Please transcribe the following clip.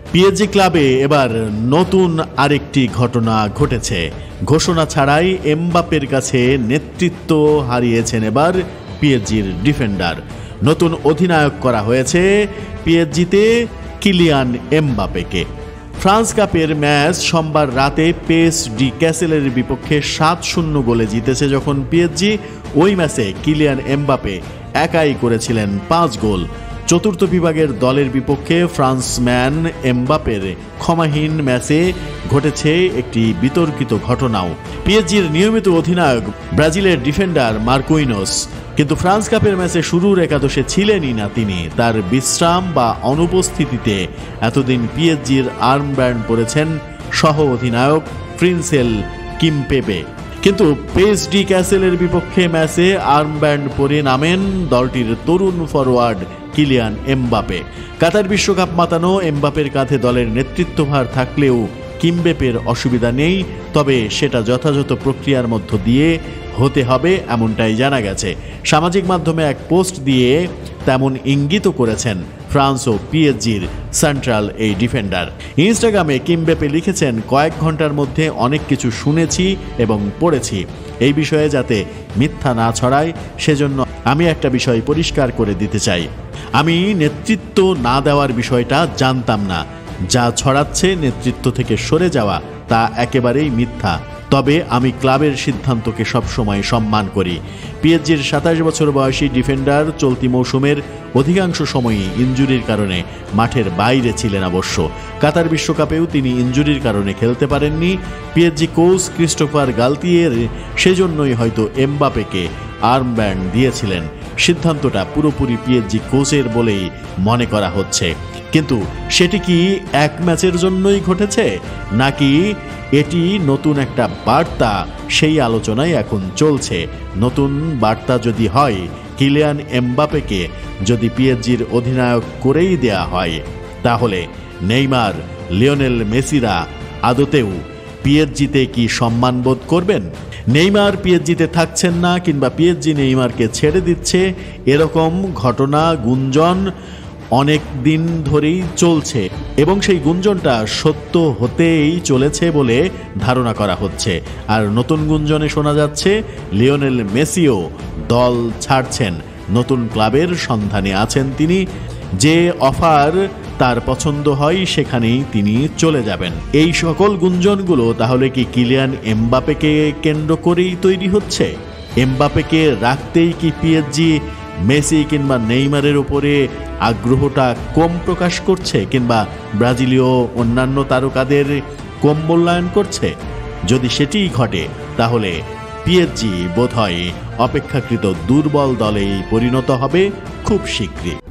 PSG ক্লাবে এবার নতুন আরেকটি ঘটনা ঘটেছে। ঘোষণা ছাড়াই এমবাপ্পের কাছে নেতৃত্ব হারিয়েছেন এবার পিএসজির ডিফেন্ডার। নতুন অধিনায়ক করা হয়েছে পিএসজিতে কিলিয়ান এমবাপ্পেকে। ফ্রান্স কাপের ম্যাচ সোমবার রাতে পিএসডি ক্যাসেলের বিপক্ষে 7-0 গোলে জিতেছে যখন পিএসজি, ওই ম্যাচে কিলিয়ান এমবাপ্পে একাই করেছিলেন 5 গোল। চতুর্থ বিভাগের দলের বিপক্ষে ফ্রান্সম্যান এমবাপ্পের ক্ষমাহীন ম্যাচে ঘটেছে একটি বিতর্কিত ঘটনাও। পিএসজির নিয়মিত অধিনায়ক ব্রাজিলের ডিফেন্ডার মার্কুইনোস, কিন্তু ফ্রান্স কাপের ম্যাচে শুরুর একাদশে ছিলেনই না তিনি। তার বিশ্রাম বা অনুপস্থিতিতে এতদিন পিএসজির আর্মব্যান্ড পরেছেন সহ অধিনায়ক প্রিন্সেল কিমপেবে। কিন্তু পিএসডি ক্যাসেলের বিপক্ষে ম্যাচে আর্মব্যান্ড পরে নামেন দলটির তরুণ ফরওয়ার্ড কিলিয়ান এমবাপ্পে। কাতার বিশ্বকাপ মাতানো এমবাপ্পের কাঁধে দলের নেতৃত্বভার থাকলেও কিমবেপের অসুবিধা নেই, তবে সেটা যথাযথ প্রক্রিয়ার মধ্য দিয়ে হতে হবে এমনটাই জানা গেছে। সামাজিক মাধ্যমে এক পোস্ট দিয়ে তেমন ইঙ্গিত করেছেন ফ্রান্স ও পিএসজির সেন্ট্রাল এই ডিফেন্ডার। ইনস্টাগ্রামে কিমবেপে লিখেছেন, কয়েক ঘন্টার মধ্যে অনেক কিছু শুনেছি এবং পড়েছি। এই বিষয়ে যাতে মিথ্যা না ছড়ায় সেজন্য আমি একটা বিষয় পরিষ্কার করে দিতে চাই। আমি নেতৃত্ব না দেওয়ার বিষয়টা জানতাম না। যা ছড়াচ্ছে নেতৃত্ব থেকে সরে যাওয়া তা একেবারেই মিথ্যা। তবে আমি ক্লাবের সিদ্ধান্তকে সবসময় সম্মান করি। পিএসজির 27 বছর বয়সী ডিফেন্ডার চলতি মৌসুমের অধিকাংশ সময়ই ইনজুরির কারণে মাঠের বাইরে ছিলেন। অবশ্য কাতার বিশ্বকাপেও তিনি ইনজুরির কারণে খেলতে পারেননি। পিএসজি কোচ ক্রিস্টোফার গালতিয়ের সেজন্যই হয়তো এমবাপ্পেকে আর্মব্যান্ড দিয়েছিলেন। সিদ্ধান্তটা পুরোপুরি পিএসজি কোচের বলেই মনে করা হচ্ছে। কিন্তু সেটি কি এক ম্যাচের জন্যই ঘটেছে, নাকি এটি নতুন একটা বার্তা, সেই আলোচনাই এখন চলছে। নতুন বার্তা যদি হয়, কিলিয়ান এমবাপ্পেকে যদি পিএসজির অধিনায়ক করেই দেয়া হয়, তাহলে নেইমার, লিওনেল মেসিরা আদতেও পিএসজিতে কি সম্মানবোধ করবেন? নেইমার পিএসজিতে থাকছেন না কিংবা পিএসজি নেইমারকে ছেড়ে দিচ্ছে, এরকম ঘটনা গুঞ্জন অনেক দিন ধরেই চলছে এবং সেই গুঞ্জনটা সত্য হতেই চলেছে বলে ধারণা করা হচ্ছে। আর নতুন গুঞ্জনে শোনা যাচ্ছে লিওনেল মেসিও দল ছাড়ছেন, নতুন ক্লাবের সন্ধানে আছেন তিনি। যে অফার তার পছন্দ হয় সেখানেই তিনি চলে যাবেন। এই সকল গুঞ্জনগুলো তাহলে কি কিলিয়ান এমবাপ্পেকে কেন্দ্র করেই তৈরি হচ্ছে? এমবাপ্পেকে রাখতেই কি পিএসজি মেসি কিংবা নেইমারের উপরে আগ্রহটা কম প্রকাশ করছে, কিংবা ব্রাজিলীয় অন্যান্য তারকাদের কম মূল্যায়ন করছে? যদি সেটিই ঘটে তাহলে পিএসজি বোধহয় অপেক্ষাকৃত দুর্বল দলেই পরিণত হবে খুব শীঘ্রই।